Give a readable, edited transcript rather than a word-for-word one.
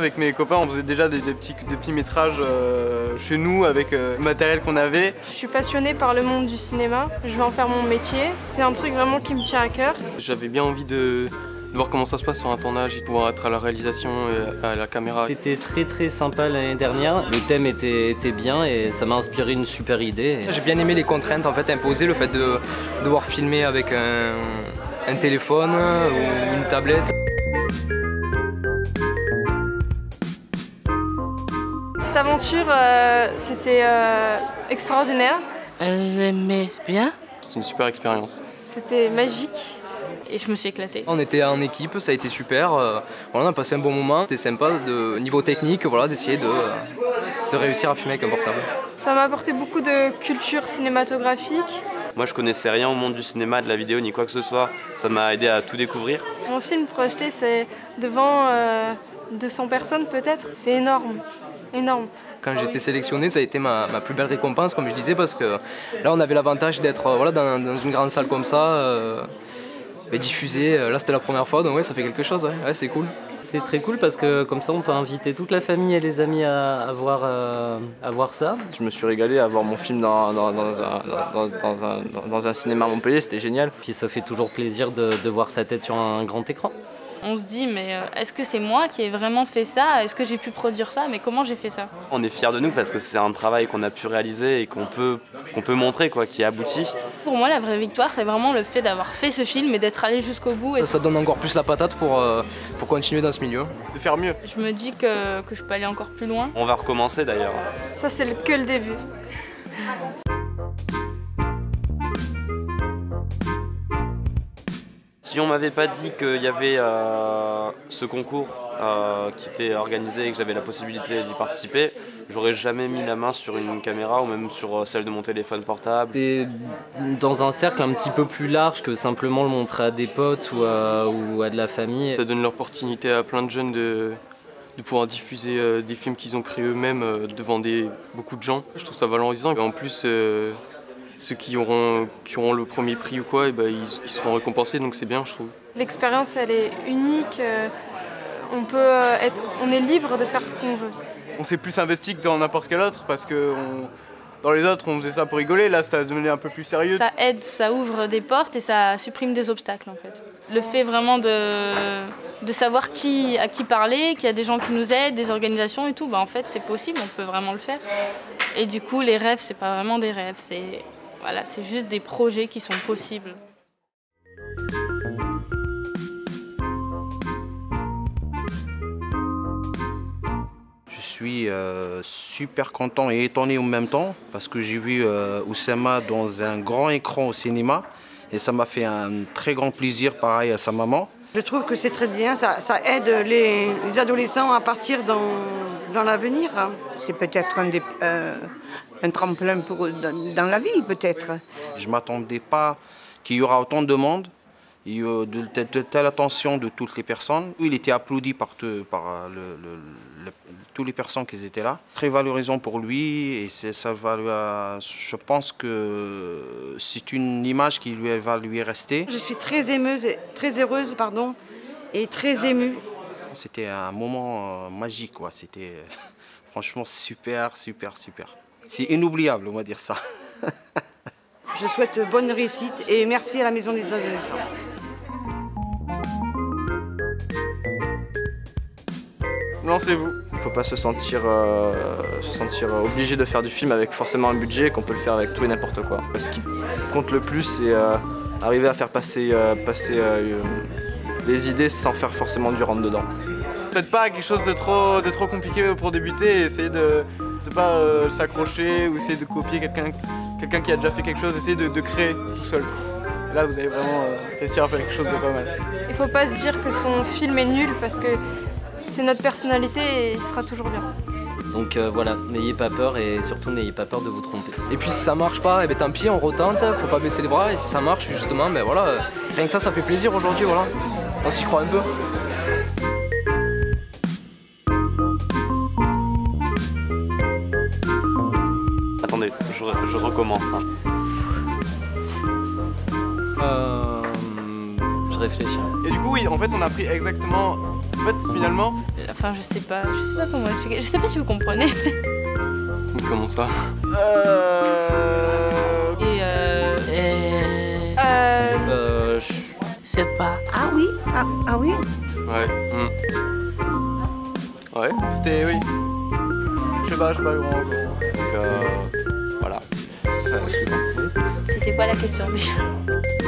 Avec mes copains, on faisait déjà des petits métrages chez nous avec le matériel qu'on avait. Je suis passionnée par le monde du cinéma, je vais en faire mon métier. C'est un truc vraiment qui me tient à cœur. J'avais bien envie de voir comment ça se passe sur un tournage, de pouvoir être à la réalisation et à la caméra. C'était très sympa l'année dernière, le thème était bien et ça m'a inspiré une super idée. J'ai bien aimé les contraintes en fait imposées, le fait de devoir filmer avec un téléphone ou une tablette. Cette aventure, c'était extraordinaire. Elle aimait bien. C'est une super expérience. C'était magique. Et je me suis éclatée. On était en équipe, ça a été super. Voilà, on a passé un bon moment. C'était sympa, niveau technique, voilà, d'essayer de réussir à filmer avec un portable. Ça m'a apporté beaucoup de culture cinématographique. Moi je connaissais rien au monde du cinéma, de la vidéo ni quoi que ce soit. Ça m'a aidé à tout découvrir. Mon film projeté, c'est devant 200 personnes peut-être. C'est énorme, énorme. Quand j'étais sélectionné, ça a été ma plus belle récompense, comme je disais, parce que là on avait l'avantage d'être voilà, dans une grande salle comme ça. Diffusé, là c'était la première fois, donc ouais, ça fait quelque chose, ouais, c'est cool. C'est très cool parce que comme ça on peut inviter toute la famille et les amis à voir ça. Je me suis régalé à voir mon film dans un cinéma à Montpellier, c'était génial. Puis ça fait toujours plaisir de voir sa tête sur un grand écran. On se dit, mais est-ce que c'est moi qui ai vraiment fait ça? Est-ce que j'ai pu produire ça? Mais comment j'ai fait ça? On est fiers de nous parce que c'est un travail qu'on a pu réaliser et qu'on peut montrer, quoi, qui aboutit. Pour moi, la vraie victoire, c'est vraiment le fait d'avoir fait ce film et d'être allé jusqu'au bout. Ça donne encore plus la patate pour continuer dans ce milieu. De faire mieux. Je me dis que je peux aller encore plus loin. On va recommencer d'ailleurs. Ça, c'est que le début. Si on m'avait pas dit qu'il y avait ce concours qui était organisé et que j'avais la possibilité d'y participer, j'aurais jamais mis la main sur une caméra ou même sur celle de mon téléphone portable. C'est dans un cercle un petit peu plus large que simplement le montrer à des potes ou à de la famille. Ça donne l'opportunité à plein de jeunes de pouvoir diffuser des films qu'ils ont créés eux-mêmes devant beaucoup de gens. Je trouve ça valorisant. Et en plus, ceux qui auront le premier prix ou quoi, ils seront récompensés, donc c'est bien, je trouve. L'expérience, elle est unique. On est libre de faire ce qu'on veut. On s'est plus investi que dans n'importe quel autre parce que dans les autres, on faisait ça pour rigoler. Là, ça a devenu un peu plus sérieux. Ça aide, ça ouvre des portes et ça supprime des obstacles en fait. Le fait vraiment de savoir à qui parler, qu'il y a des gens qui nous aident, des organisations et tout, en fait c'est possible, on peut vraiment le faire. Et du coup, les rêves, c'est pas vraiment des rêves, c'est juste des projets qui sont possibles. Je suis super content et étonné en même temps parce que j'ai vu Oussama dans un grand écran au cinéma et ça m'a fait un très grand plaisir, pareil à sa maman. Je trouve que c'est très bien, ça aide les adolescents à partir dans l'avenir. C'est peut-être un tremplin dans la vie, peut-être. Je ne m'attendais pas qu'il y aura autant de monde, et de telle attention de toutes les personnes. Il était applaudi par toutes les personnes qui étaient là. Très valorisant pour lui et je pense que c'est une image qui va lui rester. Je suis très heureuse et très émue. C'était un moment magique, quoi. C'était franchement super. C'est inoubliable, on va dire ça. Je souhaite bonne réussite et merci à la Maison des Adolescents. Lancez-vous. Il ne faut pas se sentir obligé de faire du film avec forcément un budget, qu'on peut le faire avec tout et n'importe quoi. Ce qui compte le plus, c'est arriver à faire passer des idées sans faire forcément du rentre-dedans. Faites pas quelque chose de trop compliqué pour débuter et essayez de ne pas s'accrocher ou essayer de copier quelqu'un qui a déjà fait quelque chose, essayez de créer tout seul. Et là, vous allez vraiment réussir à faire quelque chose de pas mal. Il faut pas se dire que son film est nul parce que c'est notre personnalité et il sera toujours bien. Donc voilà, n'ayez pas peur et surtout n'ayez pas peur de vous tromper. Et puis si ça marche pas, tant pis, on retente, faut pas baisser les bras et si ça marche justement, voilà, rien que ça fait plaisir aujourd'hui, voilà. On s'y croit un peu. Attendez, je recommence. Je réfléchir. Et du coup, oui, en fait, on a pris exactement. En fait, finalement. Enfin, je sais pas comment expliquer. Je sais pas si vous comprenez. Comment ça? Je sais pas. Ah oui? Ah oui? Ouais. Ouais. C'était, oui. Je sais pas grand. Donc voilà. C'était quoi la question déjà?